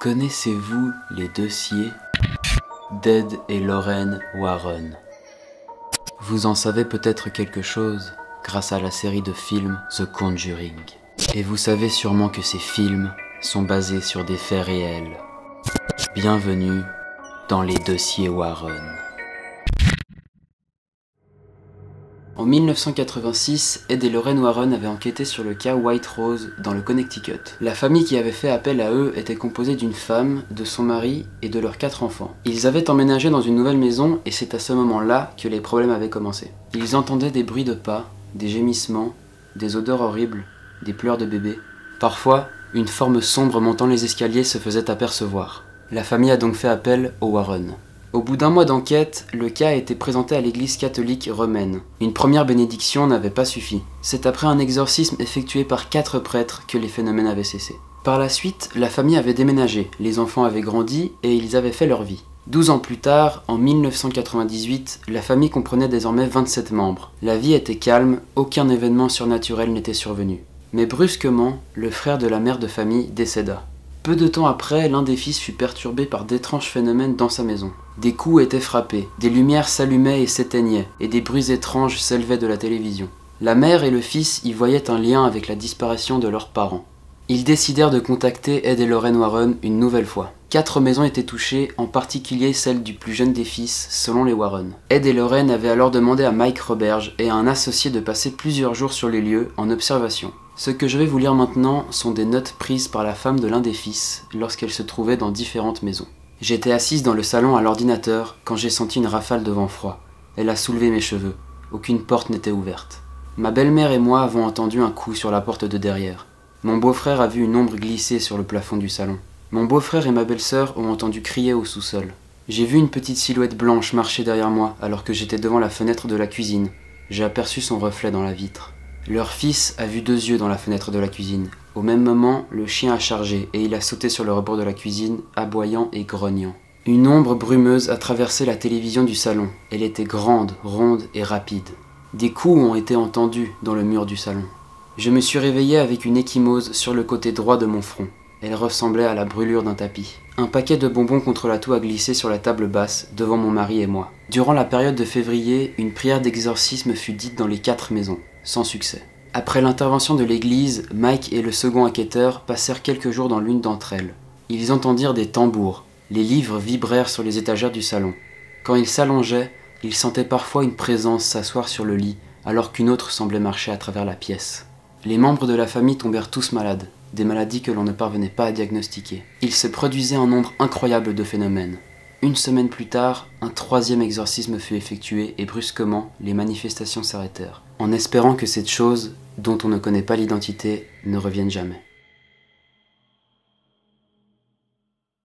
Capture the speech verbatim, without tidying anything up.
Connaissez-vous les dossiers d'Ed et Lorraine Warren? Vous en savez peut-être quelque chose grâce à la série de films The Conjuring. Et vous savez sûrement que ces films sont basés sur des faits réels. Bienvenue dans les dossiers Warren. En mille neuf cent quatre-vingt-six, Ed et Lorraine Warren avaient enquêté sur le cas White Rose dans le Connecticut. La famille qui avait fait appel à eux était composée d'une femme, de son mari et de leurs quatre enfants. Ils avaient emménagé dans une nouvelle maison et c'est à ce moment-là que les problèmes avaient commencé. Ils entendaient des bruits de pas, des gémissements, des odeurs horribles, des pleurs de bébés. Parfois, une forme sombre montant les escaliers se faisait apercevoir. La famille a donc fait appel aux Warren. Au bout d'un mois d'enquête, le cas a été présenté à l'église catholique romaine. Une première bénédiction n'avait pas suffi. C'est après un exorcisme effectué par quatre prêtres que les phénomènes avaient cessé. Par la suite, la famille avait déménagé, les enfants avaient grandi et ils avaient fait leur vie. Douze ans plus tard, en mille neuf cent quatre-vingt-dix-huit, la famille comprenait désormais vingt-sept membres. La vie était calme, aucun événement surnaturel n'était survenu. Mais brusquement, le frère de la mère de famille décéda. Peu de temps après, l'un des fils fut perturbé par d'étranges phénomènes dans sa maison. Des coups étaient frappés, des lumières s'allumaient et s'éteignaient, et des bruits étranges s'élevaient de la télévision. La mère et le fils y voyaient un lien avec la disparition de leurs parents. Ils décidèrent de contacter Ed et Lorraine Warren une nouvelle fois. Quatre maisons étaient touchées, en particulier celle du plus jeune des fils, selon les Warren. Ed et Lorraine avaient alors demandé à Mike Roberge et à un associé de passer plusieurs jours sur les lieux en observation. Ce que je vais vous lire maintenant sont des notes prises par la femme de l'un des fils lorsqu'elle se trouvait dans différentes maisons. J'étais assise dans le salon à l'ordinateur quand j'ai senti une rafale de vent froid. Elle a soulevé mes cheveux. Aucune porte n'était ouverte. Ma belle-mère et moi avons entendu un coup sur la porte de derrière. Mon beau-frère a vu une ombre glisser sur le plafond du salon. Mon beau-frère et ma belle-sœur ont entendu crier au sous-sol. J'ai vu une petite silhouette blanche marcher derrière moi alors que j'étais devant la fenêtre de la cuisine. J'ai aperçu son reflet dans la vitre. Leur fils a vu deux yeux dans la fenêtre de la cuisine. Au même moment, le chien a chargé et il a sauté sur le rebord de la cuisine, aboyant et grognant. Une ombre brumeuse a traversé la télévision du salon. Elle était grande, ronde et rapide. Des coups ont été entendus dans le mur du salon. Je me suis réveillé avec une ecchymose sur le côté droit de mon front. Elle ressemblait à la brûlure d'un tapis. Un paquet de bonbons contre la toux a glissé sur la table basse, devant mon mari et moi. Durant la période de février, une prière d'exorcisme fut dite dans les quatre maisons, sans succès. Après l'intervention de l'église, Mike et le second enquêteur passèrent quelques jours dans l'une d'entre elles. Ils entendirent des tambours. Les livres vibrèrent sur les étagères du salon. Quand ils s'allongeaient, ils sentaient parfois une présence s'asseoir sur le lit, alors qu'une autre semblait marcher à travers la pièce. Les membres de la famille tombèrent tous malades, des maladies que l'on ne parvenait pas à diagnostiquer. Il se produisait un nombre incroyable de phénomènes. Une semaine plus tard, un troisième exorcisme fut effectué et brusquement, les manifestations s'arrêtèrent, en espérant que cette chose, dont on ne connaît pas l'identité, ne revienne jamais.